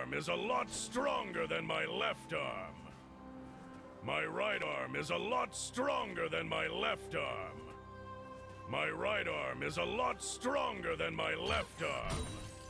arm is a lot stronger than my left arm. My right arm is a lot stronger than my left arm. My right arm is a lot stronger than my left arm.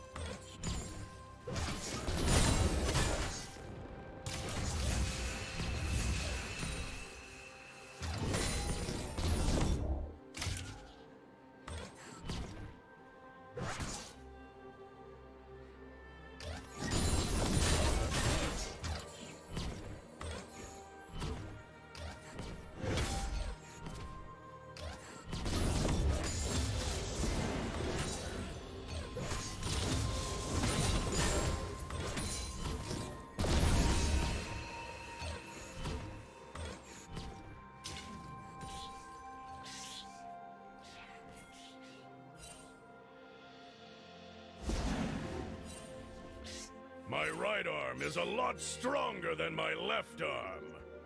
My right arm is a lot stronger than my left arm.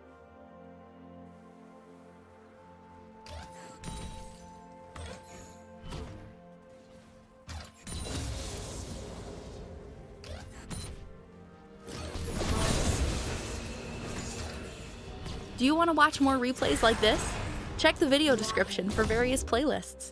Do you want to watch more replays like this? Check the video description for various playlists.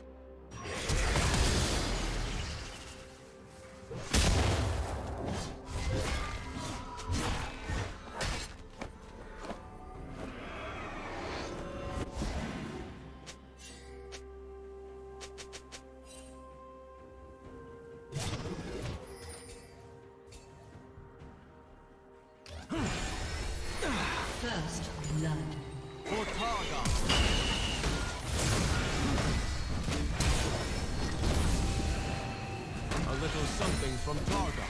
First blood. For Targa. A little something from Targa.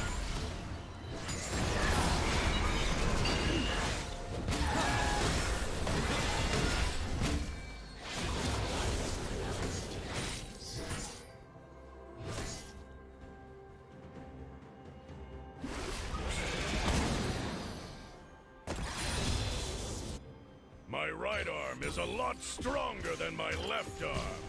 My right arm is a lot stronger than my left arm.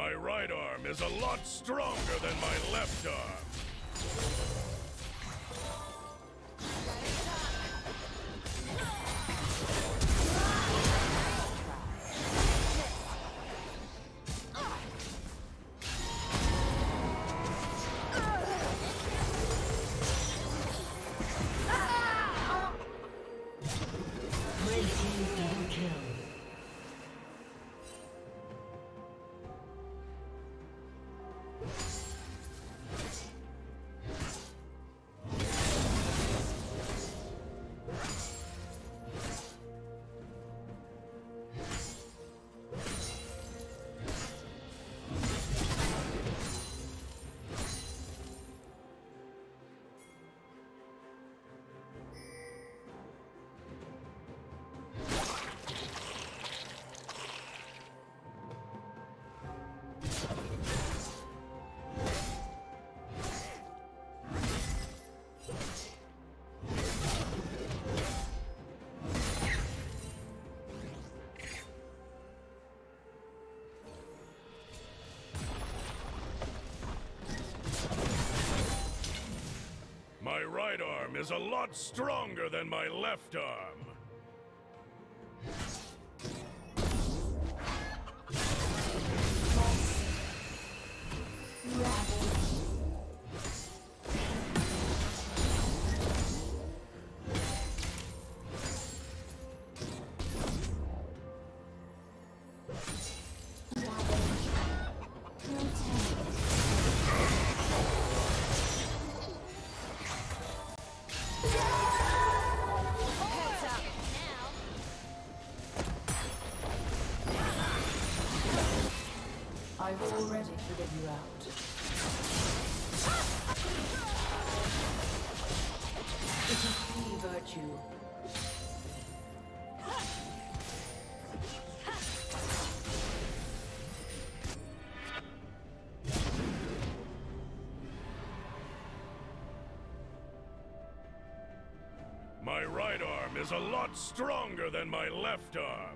My right arm is a lot stronger than my left arm. My right arm is a lot stronger than my left arm. I've already figured you out. It is the virtue. My right arm is a lot stronger than my left arm.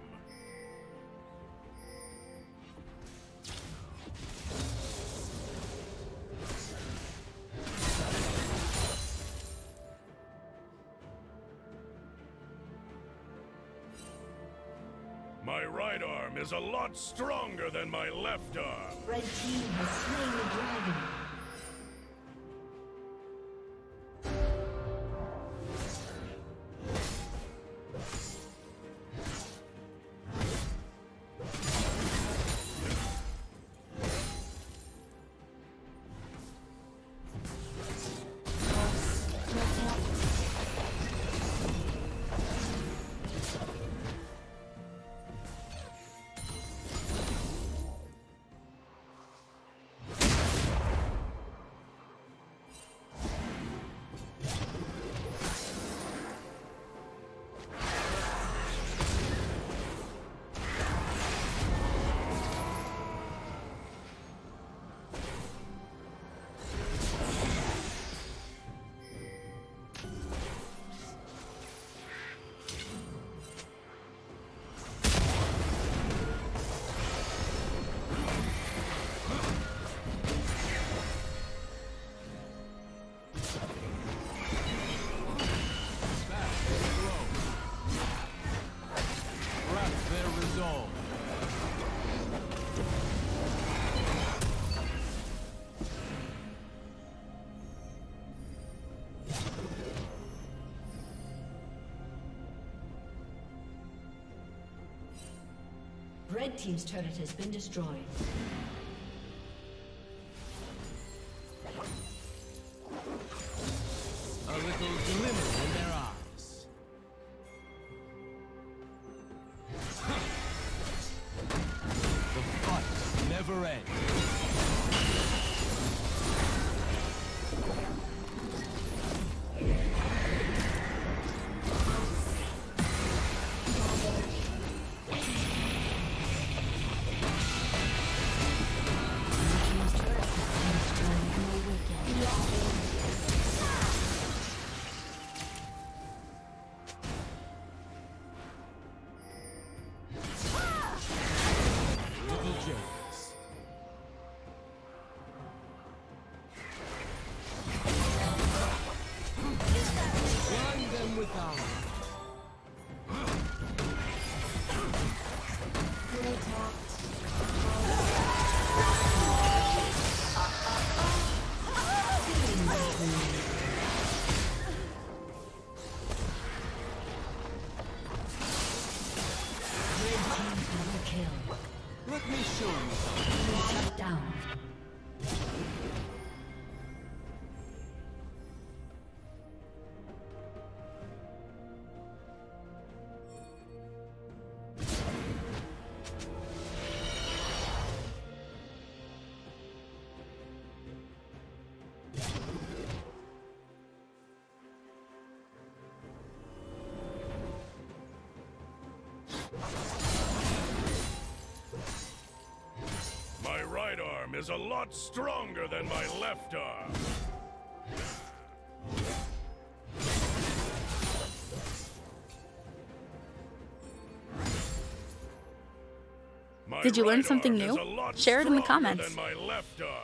My right arm is a lot stronger than my left arm. Red team has slain the dragon. Red team's turret has been destroyed. A little glimmer in their eyes. The fight never ends. Let me show you something. Shut down. My right arm is a lot stronger than my left arm. Did you learn something new? Share it in the comments. Than my left arm.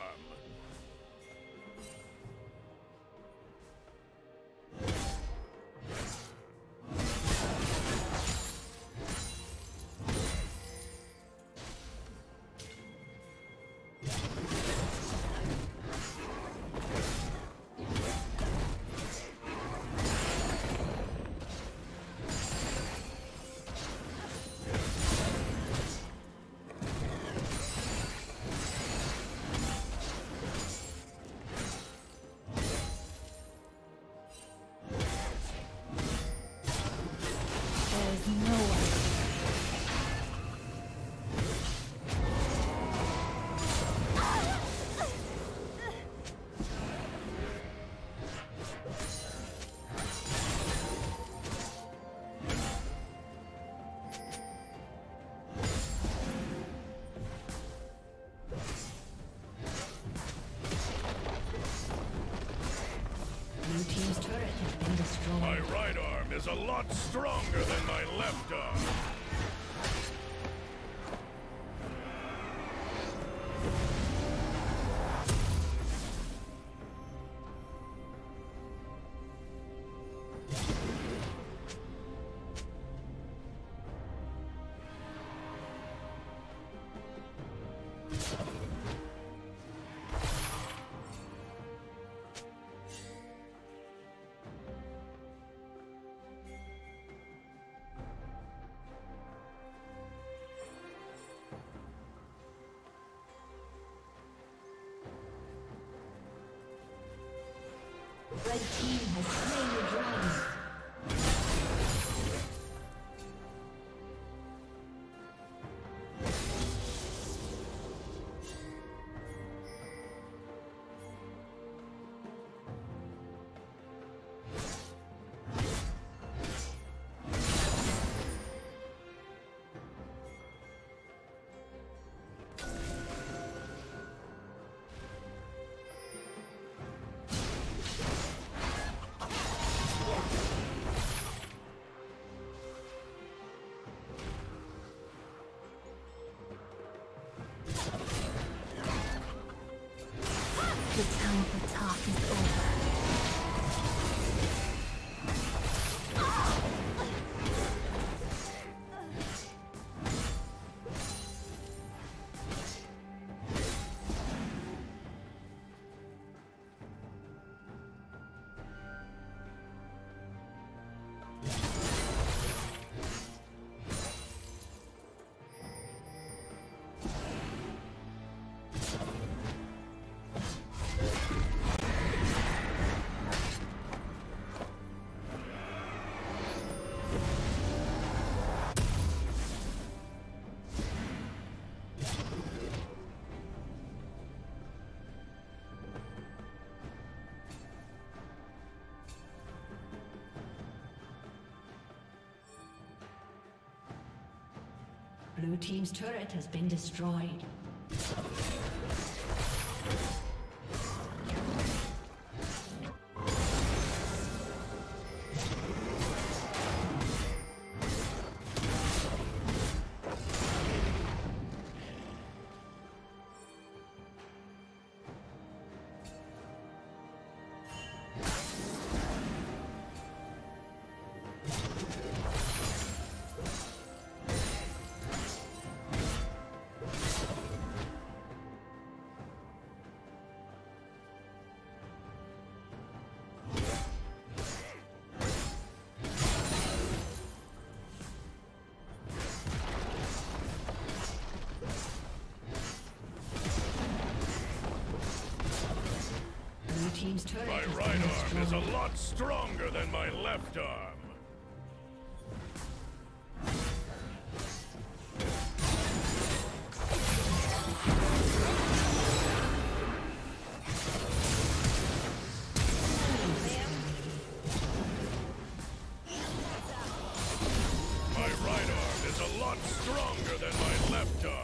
Blue team's turret has been destroyed. My right arm is a lot stronger than my left arm. Red team has slain the dragon. The time for talk is over. Blue team's turret has been destroyed. right arm is a lot stronger than my left arm. My right arm is a lot stronger than my left arm.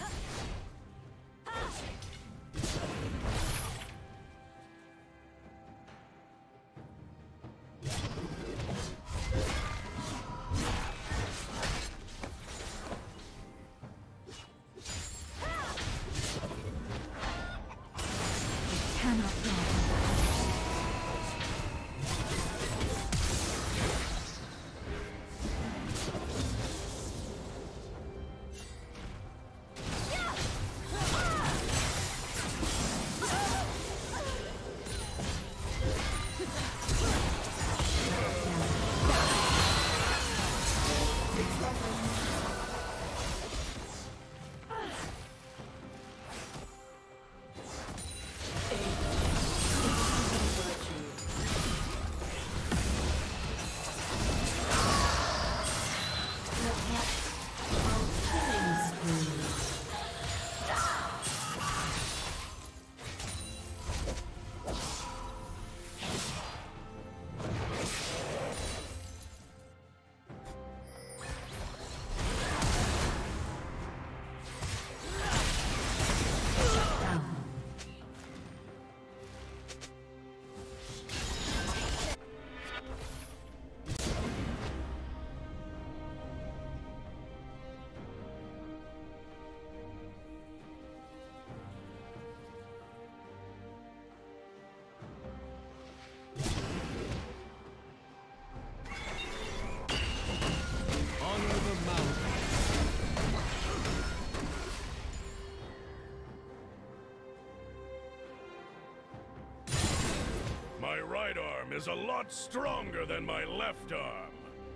My right arm is a lot stronger than my left arm.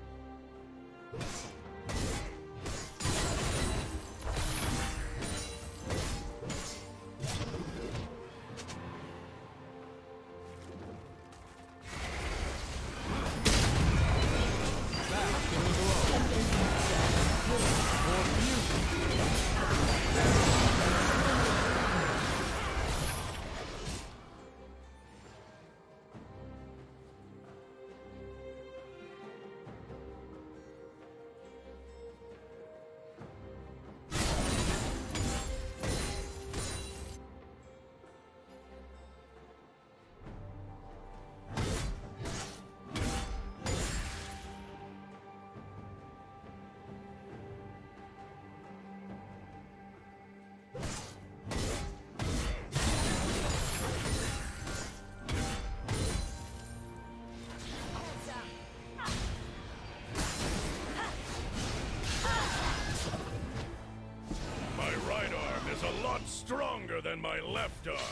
Stronger than my left arm.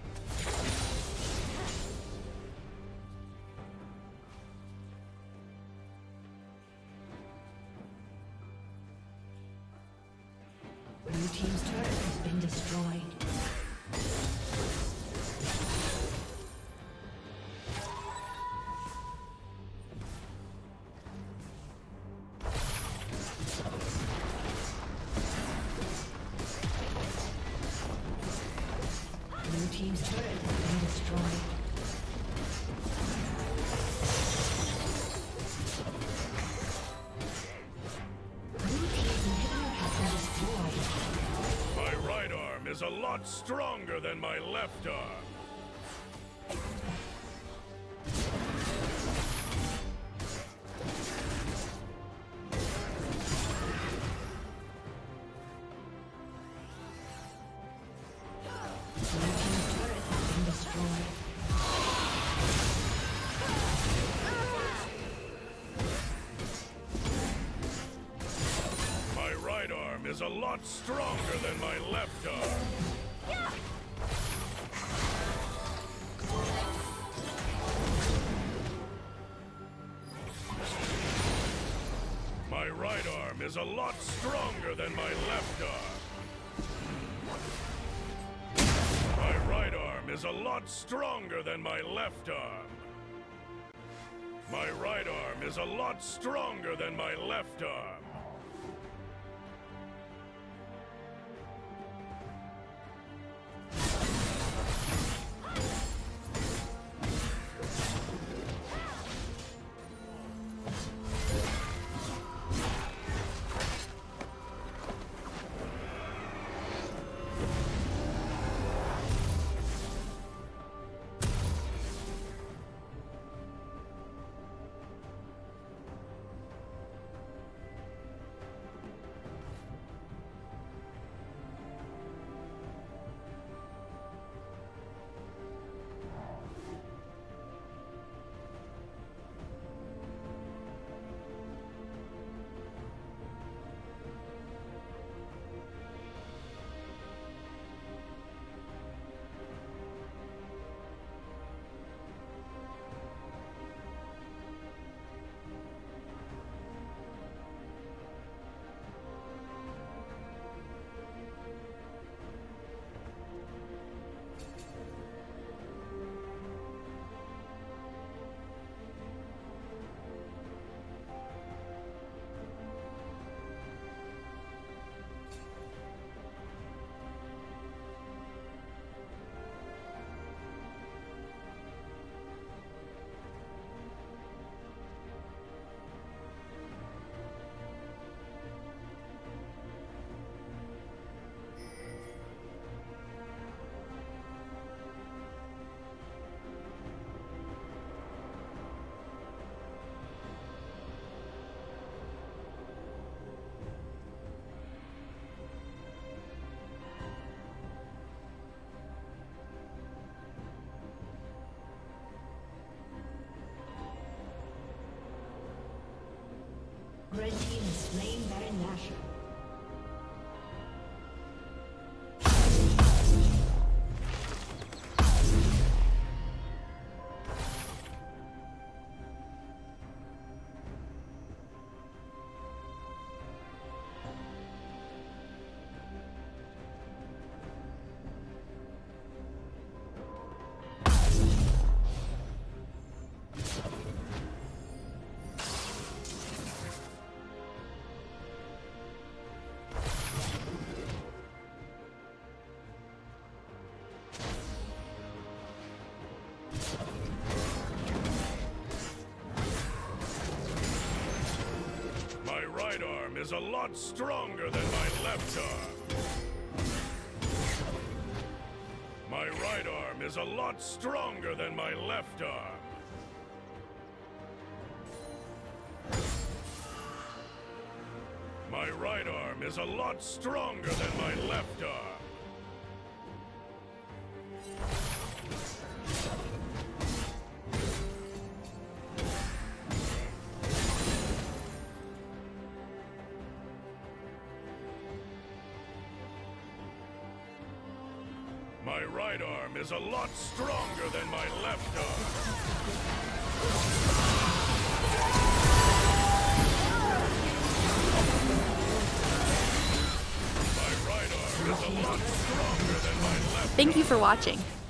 Blue team's turret has been destroyed. Blue team's turret has been destroyed. Blue team's inhibitor has been destroyed. My right arm is a lot stronger than my left arm. Is a lot stronger than my left arm. My right arm is a lot stronger than my left arm. My right arm is a lot stronger than my left arm. My right arm is a lot stronger than my left arm. Red team has slain Baron Nashor. Is a lot stronger than my left arm. My right arm is a lot stronger than my left arm. My right arm is a lot stronger than my left arm. My right arm is a lot stronger than my left arm. My right arm is a lot stronger than my left arm. Thank you for watching.